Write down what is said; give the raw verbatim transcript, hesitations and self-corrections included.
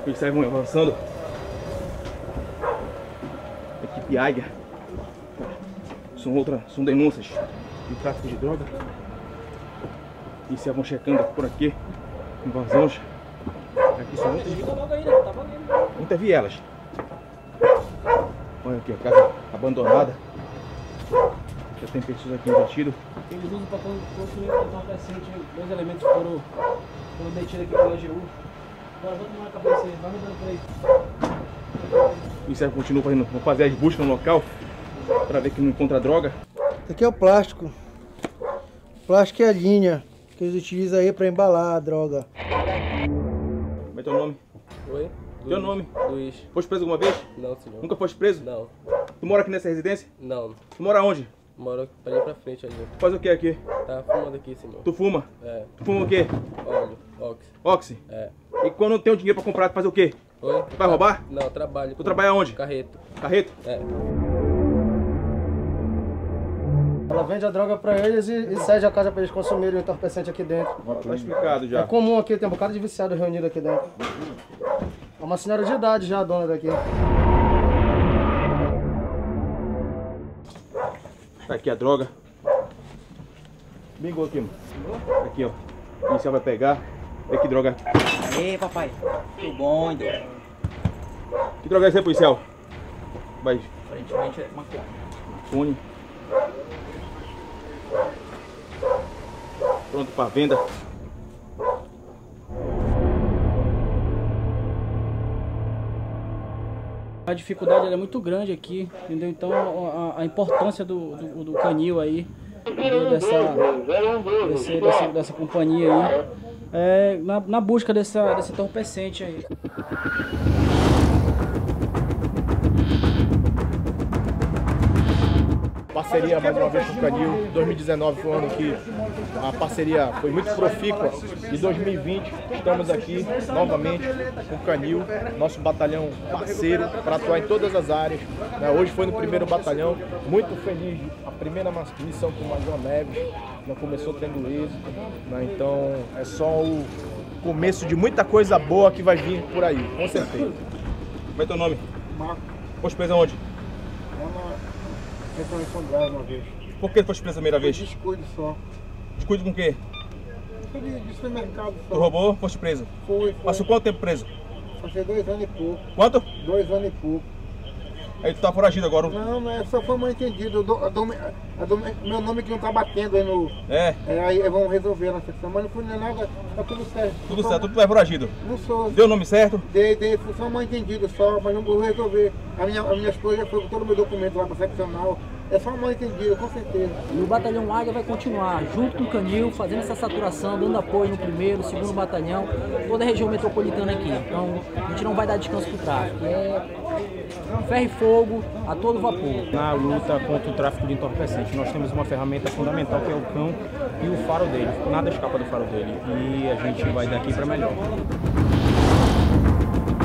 policiais vão avançando. Equipe Águia. São outras, são denúncias de tráfico de droga. Policiais vão checando por aqui. Invasões. Aqui são outras. Nunca vi elas. Olha aqui, a casa abandonada. Já tem pessoas aqui investidas. Eles usam para construir um entorpecente. Dois elementos foram, foram detidos aqui pela A G U. Agora vamos tomar uma cabeça aí, vai me dando por aí. O policial continua fazendo, vão fazer as buscas no local para ver que não encontra droga. Esse aqui é o plástico. Plástico é a linha que eles utilizam aí para embalar a droga. Como é teu nome? Oi? Teu nome? Luiz. Foste preso alguma vez? Não, senhor. Nunca foste preso? Não. Tu mora aqui nessa residência? Não. Tu mora onde? Moro ali pra frente ali. Tu faz o que aqui? Tá fumando aqui, senhor. Tu fuma? É. Tu fuma o quê? Óleo. Oxi. Oxi? É. E quando não tem o dinheiro pra comprar, tu faz o quê? Oi? Tu vai roubar? Não, trabalho. Tu trabalha onde? Carreto. Carreto? É. Ela vende a droga para eles e, e cede a casa para eles consumirem o entorpecente aqui dentro. Tá explicado já. É comum aqui, tem um bocado de viciado reunido aqui dentro. É uma senhora de idade já, a dona daqui. Tá aqui a droga. Bingou aqui, mano. Aqui, ó. O policial vai pegar. Vê que droga. Ei, papai. Tudo bom, Indo? Que droga é essa aí, policial? Vai. Aparentemente é maconha. Maconha. Pronto para venda. A dificuldade ela é muito grande aqui, entendeu? Então a, a importância do, do, do canil aí, dessa, desse, dessa, dessa companhia aí, é na, na busca dessa, desse entorpecente aí. Parceria mais uma vez com o Canil. dois mil e dezenove foi um ano que a parceria foi muito profícua. E dois mil e vinte estamos aqui novamente com o Canil, nosso batalhão parceiro, para atuar em todas as áreas. Hoje foi no primeiro batalhão, muito feliz. A primeira missão com o Major Neves já começou tendo êxito. Então é só o começo de muita coisa boa que vai vir por aí, com certeza. Como é teu nome? Marco. Foste preso aonde? Uma vez. Por que foste preso a primeira vez? Descuido só. Descuido com o quê? De, de supermercado só. Tu roubou, foste preso? Foi, foi. Passou quanto tempo preso? Passei dois anos e pouco. Quanto? Dois anos e pouco. Aí tu tá foragido agora. Não, não é, só foi mal entendido. Eu dou- eu dou- eu dou- meu nome que não tá batendo aí no. É, É, aí vamos resolver na secção, mas não foi nem nada, tá tudo certo. tudo Só- certo, tu é foragido. Não sou. Deu o nome certo? Dei, dei, foi só mal entendido só, mas não vou resolver. A minha, a minha esposa já foi com todo o meu documento lá pra seccional. É só mal entendido, com certeza. E o Batalhão Águia vai continuar junto com o Canil, fazendo essa saturação, dando apoio no primeiro, segundo batalhão, toda a região metropolitana aqui. Então a gente não vai dar descanso para o tráfico. É ferro e fogo a todo vapor. Na luta contra o tráfico de entorpecentes, nós temos uma ferramenta fundamental que é o cão e o faro dele. Nada escapa do faro dele. E a gente vai daqui para melhor.